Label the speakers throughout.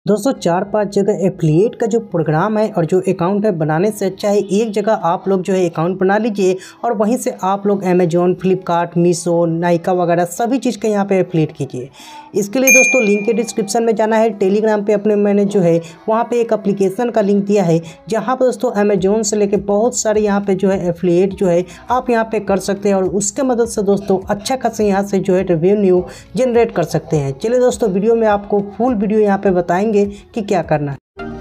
Speaker 1: दोस्तों 4-5 जगह एफिलिएट का जो प्रोग्राम है और जो अकाउंट है बनाने से अच्छा है एक जगह आप लोग जो है अकाउंट बना लीजिए और वहीं से आप लोग अमेजोन, फ्लिपकार्ट, मीशो, नाइका वगैरह सभी चीज़ का यहाँ पे एफिलिएट कीजिए। इसके लिए दोस्तों लिंक के डिस्क्रिप्शन में जाना है। टेलीग्राम पे अपने मैंने जो है वहाँ पे एक एप्लीकेशन का लिंक दिया है जहाँ पर दोस्तों अमेजोन से लेके बहुत सारे यहाँ पे जो है एफिलिएट जो है आप यहाँ पे कर सकते हैं और उसके मदद से दोस्तों अच्छा खासा यहाँ से जो है रेवेन्यू जनरेट कर सकते हैं। चलिए दोस्तों वीडियो में आपको फुल वीडियो यहाँ पे बताएंगे कि क्या करना है।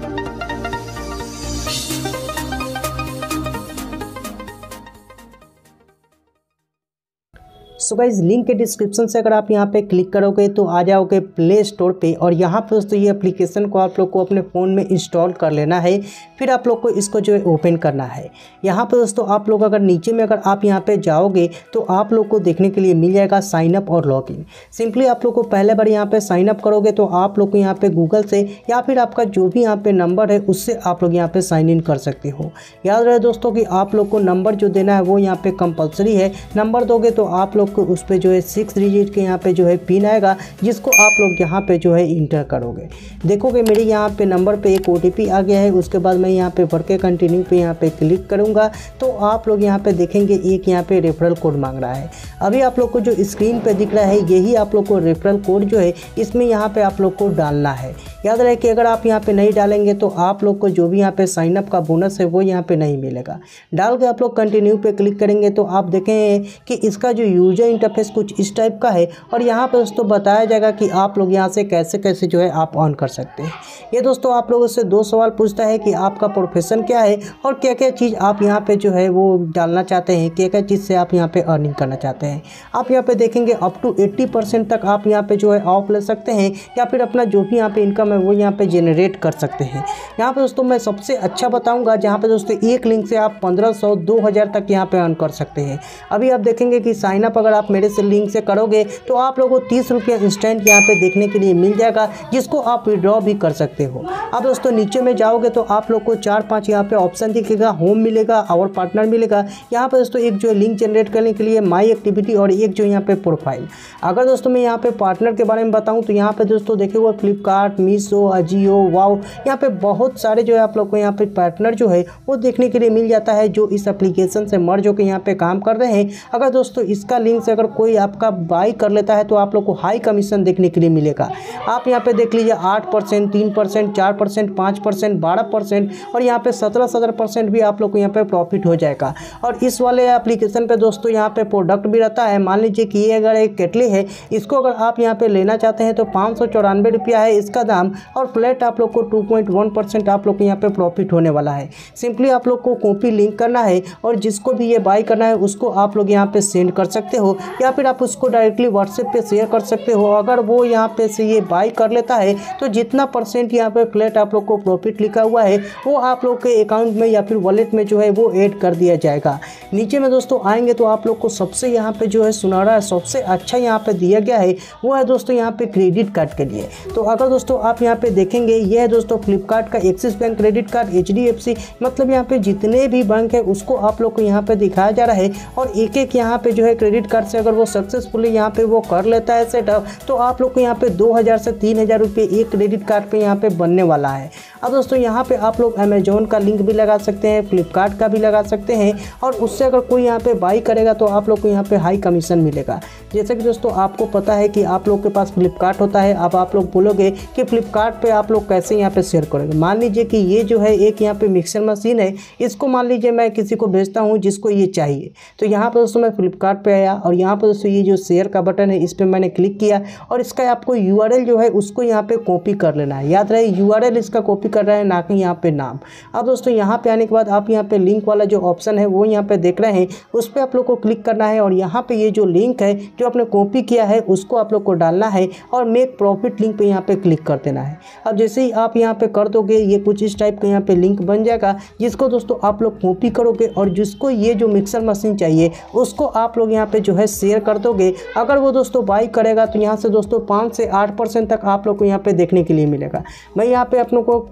Speaker 1: सो गाइस लिंक के डिस्क्रिप्शन से अगर आप यहाँ पे क्लिक करोगे तो आ जाओगे प्ले स्टोर पे और यहाँ पे दोस्तों ये एप्लीकेशन को आप लोग को अपने फ़ोन में इंस्टॉल कर लेना है। फिर आप लोग को इसको जो है ओपन करना है। यहाँ पे दोस्तों आप लोग अगर नीचे में अगर आप यहाँ पे जाओगे तो आप लोग को देखने के लिए मिल जाएगा साइन अप और लॉगिन। सिंपली आप लोग को पहले बार यहाँ पे साइन अप करोगे तो आप लोग को यहाँ पे गूगल से या फिर आपका जो भी यहाँ पे नंबर है उससे आप लोग यहाँ पे साइन इन कर सकते हो। याद रहे दोस्तों कि आप लोग को नंबर जो देना है वो यहाँ पे कंपलसरी है। नंबर दोगे तो आप लोग उस पे जो है 6 डिजिट के यहाँ पे जो है पिन आएगा जिसको आप लोग यहाँ पे जो है इंटर करोगे। देखोगे मेरे यहाँ पे नंबर पे एक OTP आ गया है। उसके बाद मैं यहाँ पे भर के कंटिन्यू पे यहाँ पे क्लिक करूँगा तो आप लोग यहाँ पे देखेंगे एक यहाँ पे रेफरल कोड मांग रहा है। अभी आप लोग को जो स्क्रीन पे दिख रहा है यही आप लोग को रेफरल कोड जो है इसमें यहाँ पे आप लोग को डालना है। याद रहे कि अगर आप यहाँ पे नहीं डालेंगे तो आप लोग को जो भी यहाँ पे साइन अप का बोनस है वो यहाँ पे नहीं मिलेगा। डाल के आप लोग कंटिन्यू पे क्लिक करेंगे तो आप देखें कि इसका जो यूजर इंटरफेस कुछ इस टाइप का है और यहाँ पे दोस्तों बताया जाएगा कि आप लोग यहाँ से कैसे कैसे जो है आप ऑन कर सकते हैं। ये दोस्तों आप लोगों से 2 सवाल पूछता है कि आपका प्रोफेशन क्या है और क्या क्या चीज़ आप यहाँ पे जो है वो डालना चाहते हैं, क्या क्या चीज़ से आप यहाँ पे अर्निंग करना चाहते हैं। आप यहाँ पे देखेंगे अप टू 80% तक आप यहाँ पे जो है ऑफ ले सकते हैं या फिर अपना जो भी यहाँ पे इनकम है वो यहाँ पे जनरेट कर सकते हैं। यहाँ पे दोस्तों मैं सबसे अच्छा बताऊँगा जहाँ पे दोस्तों एक लिंक से आप 1500 2000 तक यहाँ पे अर्न कर सकते हैं। अभी आप देखेंगे कि साइन अप अगर आप मेरे से लिंक से करोगे तो आप लोगों को 30 रुपया इंस्टेंट यहाँ पे देखने के लिए मिल जाएगा जिसको आप विड्रॉ भी कर सकते हो। अब दोस्तों नीचे में जाओगे तो आप लोग को 4-5 यहाँ पे ऑप्शन दिखेगा। होम मिलेगा और पार्टनर मिलेगा। यहाँ पे दोस्तों एक जो लिंक जनरेट करने के लिए माई एक्टिविटी और एक जो यहाँ पे प्रोफाइल। अगर दोस्तों मैं यहाँ पे पार्टनर के बारे में बताऊँ तो यहाँ पे दोस्तों देखिए फ्लिपकार्ट, मीशो, अजियो, वाओ यहाँ पे बहुत सारे जो है आप लोग को यहाँ पे पार्टनर जो है वो देखने के लिए मिल जाता है जो इस एप्लीकेशन से मर्ज होकर यहाँ पे काम कर रहे हैं। अगर दोस्तों इसका लिंक से अगर कोई आपका बाई कर लेता है तो आप लोग को हाई कमीशन देखने के लिए मिलेगा। आप यहाँ पे देख लीजिए 8%, 3%, 4%, 5%, 12% और यहाँ पे 17% भी आप लोग को यहाँ पे प्रॉफिट हो जाएगा। और इस वाले एप्लीकेशन पे दोस्तों यहाँ पे प्रोडक्ट भी रहता है। मान लीजिए कि ये अगर एक केटली है इसको अगर आप यहाँ पे लेना चाहते हैं तो 594 रुपया है इसका दाम और फ्लैट आप लोग को 2.1% आप लोग को यहाँ पे प्रॉफिट होने वाला है। सिंपली आप लोग को कॉपी लिंक करना है और जिसको भी ये बाई करना है उसको आप लोग यहाँ पे सेंड कर सकते हो या फिर आप उसको डायरेक्टली व्हाट्सएप पे शेयर कर सकते हो। अगर वो यहाँ पे से ये बाई कर लेता है तो जितना % यहाँ पे फ्लैट आप लोग को प्रॉफिट लिखा हुआ है वो आप लोग के अकाउंट में या फिर वॉलेट में जो है वो ऐड कर दिया जाएगा। नीचे में दोस्तों आएंगे तो आप लोग को सबसे यहाँ पे जो है सुनहरा सबसे अच्छा यहाँ पे दिया गया है वो है दोस्तों यहाँ पे क्रेडिट कार्ड के लिए। तो अगर दोस्तों आप यहाँ पे देखेंगे ये है दोस्तों फ्लिपकार्ट का Axis bank credit card, HDFC मतलब यहाँ पे जितने भी बैंक है उसको आप लोग को यहाँ पे दिखाया जा रहा है और एक एक यहाँ पे जो है क्रेडिट कार्ड से अगर वो सक्सेसफुली यहाँ पे वो कर लेता है सेटअप तो आप लोग को यहाँ पे 2000 से 3000 रुपये एक क्रेडिट कार्ड पे यहाँ पे बनने वाला है। अब दोस्तों यहाँ पे आप लोग अमेजोन का लिंक भी लगा सकते हैं, फ्लिपकार्ट का भी लगा सकते हैं और उससे अगर कोई यहाँ पे बाई करेगा तो आप लोग को यहाँ पे हाई कमीशन मिलेगा। जैसे कि दोस्तों आपको पता है कि आप लोग के पास फ्लिपकार्ट होता है। अब आप लोग बोलोगे कि फ्लिपकार्ट पे आप लोग कैसे यहाँ पे शेयर करेंगे। मान लीजिए कि ये जो है एक यहाँ पे मिक्सर मशीन है, इसको मान लीजिए मैं किसी को भेजता हूँ जिसको ये चाहिए। तो यहाँ पर दोस्तों मैं फ्लिपकार्ट पे आया और यहाँ पर दोस्तों ये जो शेयर का बटन है इस पर मैंने क्लिक किया और इसका आपको URL जो है उसको यहाँ पे कॉपी कर लेना है। याद रहे URL इसका कॉपी कर रहा है ना कि यहाँ पे नाम। अब दोस्तों यहाँ पे आने के बाद आप यहाँ पे लिंक वाला जो ऑप्शन है वो यहाँ पे देख रहे हैं उस पर आप लोग को क्लिक करना है और यहाँ पे ये जो लिंक है जो आपने कॉपी किया है उसको आप लोग को डालना है और मेक प्रॉफिट लिंक पे यहाँ पे क्लिक कर देना है। अब जैसे ही आप यहाँ पे कर दोगे ये कुछ इस टाइप का यहाँ पे लिंक बन जाएगा जिसको दोस्तों आप लोग कॉपी करोगे और जिसको ये जो मिक्सर मशीन चाहिए उसको आप लोग यहाँ पे जो है शेयर कर दोगे। अगर वो दोस्तों बाई करेगा तो यहाँ से दोस्तों 5 से 8% तक आप लोग को यहाँ पे देखने के लिए मिलेगा। मैं यहाँ पे अपनों को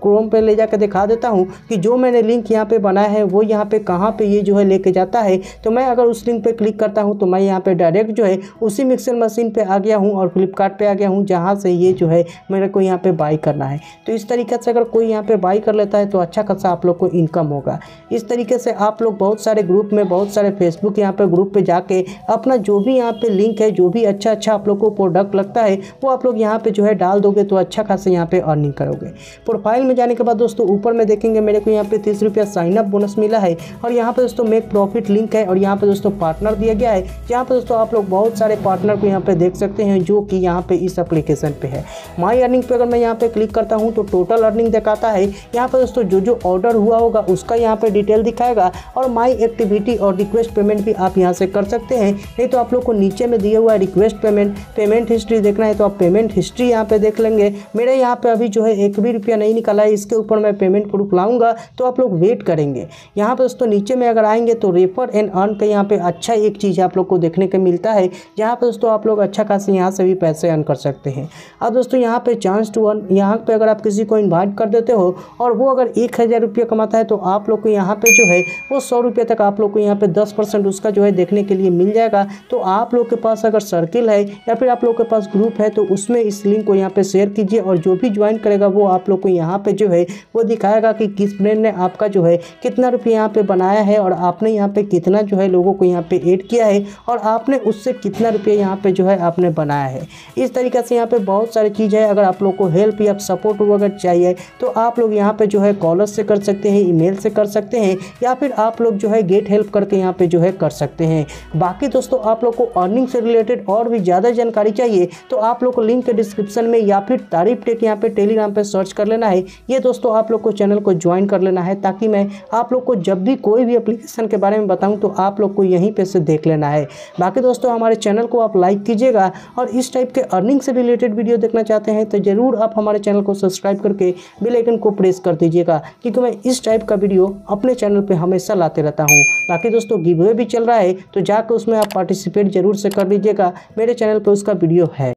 Speaker 1: क्रोम पे ले जाकर दिखा देता हूँ कि जो मैंने लिंक यहाँ पे बनाया है वो यहाँ पे कहाँ पे ये जो है लेके जाता है। तो मैं अगर उस लिंक पे क्लिक करता हूँ तो मैं यहाँ पे डायरेक्ट जो है उसी मिक्सर मशीन पे आ गया हूँ और फ्लिपकार्ट पे आ गया हूँ, जहाँ से ये जो है मेरे को यहाँ पे बाई करना है। तो इस तरीके से अगर कोई यहाँ पे बाई कर लेता है तो अच्छा खासा आप लोग को इनकम होगा। इस तरीके से आप लोग बहुत सारे ग्रुप में, बहुत सारे फेसबुक यहाँ पे ग्रुप पे जाके अपना जो भी यहाँ पे लिंक है, जो भी अच्छा आप लोग को प्रोडक्ट लगता है वो आप लोग यहाँ पे जो है डाल दोगे तो अच्छा खासा यहाँ पे अर्निंग करोगे। प्रोफाइल में जाने के बाद दोस्तों ऊपर में देखेंगे मेरे को यहाँ पे 30 रुपया साइन अप बोनस मिला है और यहाँ पे दोस्तों मेक प्रॉफिट लिंक है और यहाँ पे दोस्तों पार्टनर दिया गया है, जहाँ पे दोस्तों आप लोग बहुत सारे पार्टनर को यहाँ पे देख सकते हैं जो कि यहाँ पे इस एप्लीकेशन पे है। माई अर्निंग पे अगर मैं यहाँ पे क्लिक करता हूँ तो टोटल अर्निंग दिखाता है। यहाँ पे दोस्तों जो ऑर्डर हुआ होगा उसका यहाँ पे डिटेल दिखाएगा और माई एक्टिविटी और रिक्वेस्ट पेमेंट भी आप यहाँ से कर सकते हैं। नहीं तो आप लोग को नीचे में दिया हुआ है रिक्वेस्ट पेमेंट हिस्ट्री देखना है तो आप पेमेंट हिस्ट्री यहाँ पे देख लेंगे। मेरे यहाँ पे अभी जो है 1 भी रुपया नहीं निकला है, इसके ऊपर मैं पेमेंट प्रूफ लाऊंगा तो आप लोग वेट करेंगे। यहाँ पे दोस्तों नीचे में अगर आएंगे तो रेफर एंड अर्न का यहाँ पे अच्छा एक चीज़ आप लोग को देखने को मिलता है, जहाँ पे दोस्तों आप लोग अच्छा खासा यहाँ से भी पैसे अर्न कर सकते हैं। अब दोस्तों यहाँ पे चांस टू अर्न, यहाँ पे अगर आप किसी को इन्वाइट कर देते हो और वो अगर 1000 रुपया कमाता है तो आप लोग को यहाँ पे जो है वो 100 रुपये तक आप लोग को यहाँ पे 10% उसका जो है देखने के लिए मिल जाएगा। तो आप लोग के पास अगर सर्किल है या फिर आप लोग के पास ग्रुप है तो उसमें इस लिंक को यहाँ पे शेयर कीजिए और जो भी ज्वाइन करेगा वो आप लोग को यहाँ पे जो है वो दिखाएगा कि किस फ्रेंड ने आपका जो है कितना रुपये यहाँ पे बनाया है और आपने यहाँ पे कितना जो है लोगों को यहाँ पे ऐड किया है और आपने उससे कितना रुपये यहाँ पे जो है आपने बनाया है। इस तरीके से यहाँ पे बहुत सारी चीज़ है। अगर आप लोग को हेल्प या सपोर्ट वगैरह चाहिए तो आप लोग यहाँ पे जो है कॉलर से कर सकते हैं, ईमेल से कर सकते हैं या फिर आप लोग जो है गेट हेल्प करके यहाँ पे जो है कर सकते हैं। बाकी दोस्तों आप लोग को अर्निंग से रिलेटेड और भी ज़्यादा जानकारी चाहिए तो आप लोग को लिंक के डिस्क्रिप्शन में या फिर तारीफ टेक यहाँ पे टेलीग्राम पे सर्च कर लेना है। ये दोस्तों आप लोग को चैनल को ज्वाइन कर लेना है ताकि मैं आप लोग को जब भी कोई भी एप्लीकेशन के बारे में बताऊं तो आप लोग को यहीं पे से देख लेना है। बाकी दोस्तों हमारे चैनल को आप लाइक कीजिएगा और इस टाइप के अर्निंग से रिलेटेड वीडियो देखना चाहते हैं तो ज़रूर आप हमारे चैनल को सब्सक्राइब करके बेल आइकन को प्रेस कर दीजिएगा, क्योंकि मैं इस टाइप का वीडियो अपने चैनल पर हमेशा लाते रहता हूँ। बाकी दोस्तों गिव अवे भी चल रहा है तो जाकर उसमें आप पार्टिसिपेट जरूर से कर लीजिएगा, मेरे चैनल पर उसका वीडियो है।